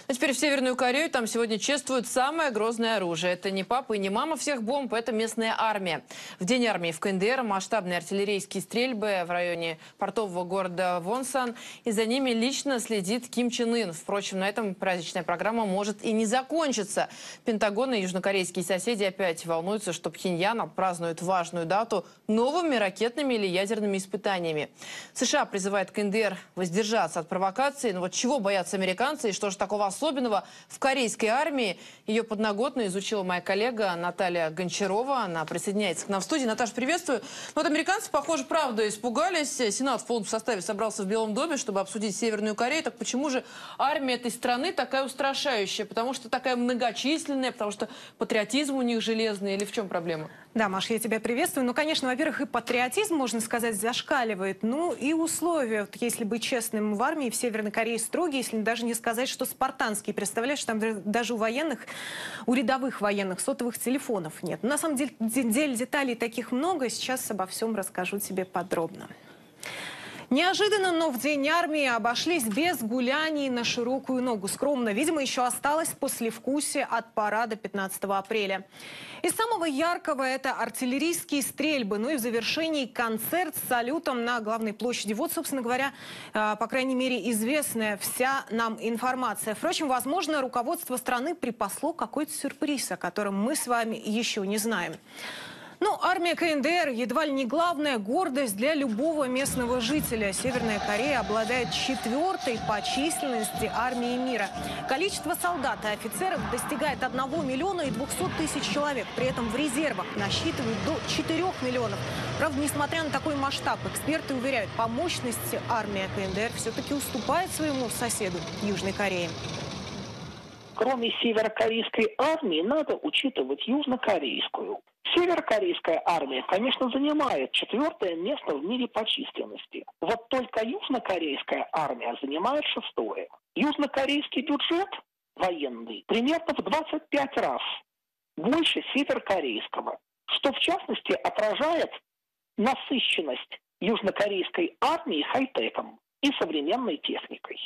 Ну, теперь в Северную Корею там сегодня чествуют самое грозное оружие. Это не папа и не мама всех бомб, это местная армия. В День армии в КНДР масштабные артиллерийские стрельбы в районе портового города Вонсан. И за ними лично следит Ким Чен Ын. Впрочем, на этом праздничная программа может и не закончиться. Пентагон и южнокорейские соседи опять волнуются, что Пхеньян празднует важную дату новыми ракетными или ядерными испытаниями. США призывает КНДР воздержаться от провокаций. Но вот чего боятся американцы и что же такого особенного в корейской армии? Ее подноготно изучила моя коллега Наталья Гончарова. Она присоединяется к нам в студии. Наташа, приветствую. Ну, вот американцы, похоже, правда испугались. Сенат в полном составе собрался в Белом доме, чтобы обсудить Северную Корею. Так почему же армия этой страны такая устрашающая? Потому что такая многочисленная, потому что патриотизм у них железный, или в чем проблема? Да, Маш, я тебя приветствую. Ну, конечно, во-первых, и патриотизм, можно сказать, зашкаливает. Ну, и условия, вот, если быть честным, в армии в Северной Корее строгие, если даже не сказать, что спартанские. Представляешь, там даже у военных, у рядовых военных сотовых телефонов нет. Но, на самом деле деталей таких много. Сейчас обо всем расскажу тебе подробно. Неожиданно, но в День армии обошлись без гуляний на широкую ногу. Скромно, видимо, еще осталось послевкусие от парада 15 апреля. Из самого яркого это артиллерийские стрельбы. Ну и в завершении концерт с салютом на главной площади. Вот, собственно говоря, по крайней мере, известная вся нам информация. Впрочем, возможно, руководство страны припасло какой-то сюрприз, о котором мы с вами еще не знаем. Ну, армия КНДР едва ли не главная гордость для любого местного жителя. Северная Корея обладает 4-й по численности армией мира. Количество солдат и офицеров достигает 1 200 000 человек. При этом в резервах насчитывают до 4 миллионов. Правда, несмотря на такой масштаб, эксперты уверяют, по мощности армия КНДР все-таки уступает своему соседу Южной Корее. Кроме северокорейской армии, надо учитывать южнокорейскую. Северокорейская армия, конечно, занимает 4-е место в мире по численности. Вот только южнокорейская армия занимает 6-е. Южнокорейский бюджет военный примерно в 25 раз больше северокорейского, что в частности отражает насыщенность южнокорейской армии хай-теком и современной техникой.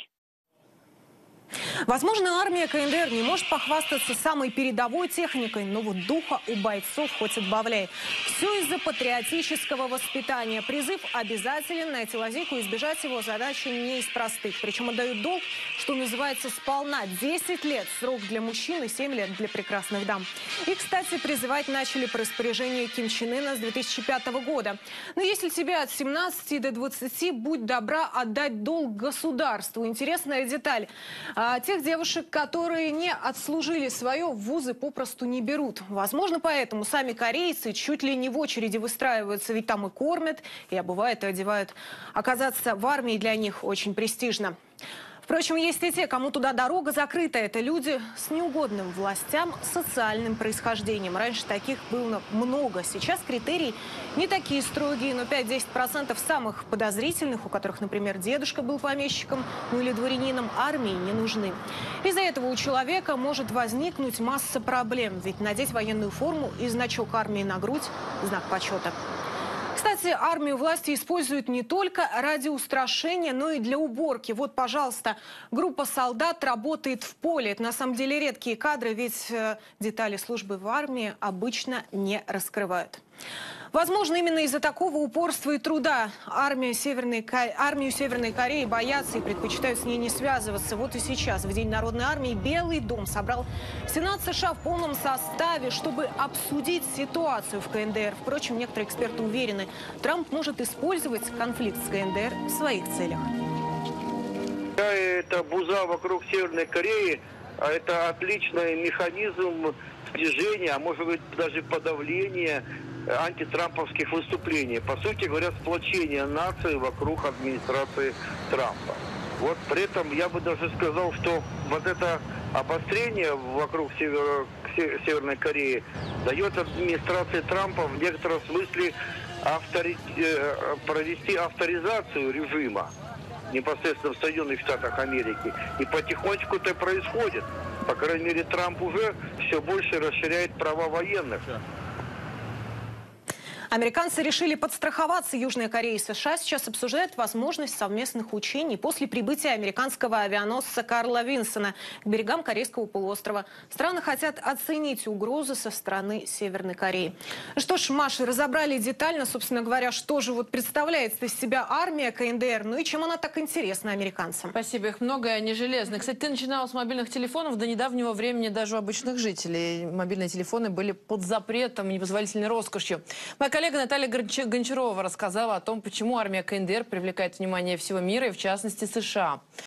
Возможно, армия КНДР не может похвастаться самой передовой техникой, но вот духа у бойцов хоть отбавляй. Все из-за патриотического воспитания. Призыв обязателен, найти лазейку и избежать его задачи не из простых. Причем отдают долг, что называется, сполна. 10 лет срок для мужчин и 7 лет для прекрасных дам. И, кстати, призывать начали по распоряжению Ким Чен Ына с 2005 года. Но если тебе от 17 до 20, будь добра отдать долг государству. Интересная деталь. Тех девушек, которые не отслужили свое, в вузы попросту не берут. Возможно, поэтому сами корейцы чуть ли не в очереди выстраиваются, ведь там и кормят, и обувают, и одевают. Оказаться в армии для них очень престижно. Впрочем, есть и те, кому туда дорога закрыта. Это люди с неугодным властям социальным происхождением. Раньше таких было много. Сейчас критерии не такие строгие, но 5-10% самых подозрительных, у которых, например, дедушка был помещиком, ну или дворянином, армии не нужны. Из-за этого у человека может возникнуть масса проблем. Ведь надеть военную форму и значок армии на грудь – знак почета. Кстати, армию власти используют не только ради устрашения, но и для уборки. Вот, пожалуйста, группа солдат работает в поле. Это на самом деле редкие кадры, ведь детали службы в армии обычно не раскрывают. Возможно, именно из-за такого упорства и труда армию Северной Кореи боятся и предпочитают с ней не связываться. Вот и сейчас, в День народной армии, Белый дом собрал Сенат США в полном составе, чтобы обсудить ситуацию в КНДР. Впрочем, некоторые эксперты уверены, Трамп может использовать конфликт с КНДР в своих целях. Это буза вокруг Северной Кореи, а это отличный механизм движения, а может быть даже подавления антитрамповских выступлений. По сути говоря, сплочение нации вокруг администрации Трампа. Вот при этом я бы даже сказал, что вот это обострение вокруг Северной Кореи дает администрации Трампа в некотором смысле провести авторизацию режима непосредственно в Соединенных Штатах Америки. И потихонечку это происходит. По крайней мере, Трамп уже все больше расширяет права военных. Американцы решили подстраховаться. Южная Корея и США сейчас обсуждают возможность совместных учений после прибытия американского авианосца Карла Винсона к берегам Корейского полуострова. Страны хотят оценить угрозы со стороны Северной Кореи. Что ж, Маша, разобрали детально, собственно говоря, что же вот представляет из себя армия КНДР, ну и чем она так интересна американцам. Спасибо, их много, и они железные. Кстати, ты начинала с мобильных телефонов. До недавнего времени даже у обычных жителей мобильные телефоны были под запретом и непозволительной роскошью. Моя коллега Наталья Гончарова рассказала о том, почему армия КНДР привлекает внимание всего мира, и в частности США.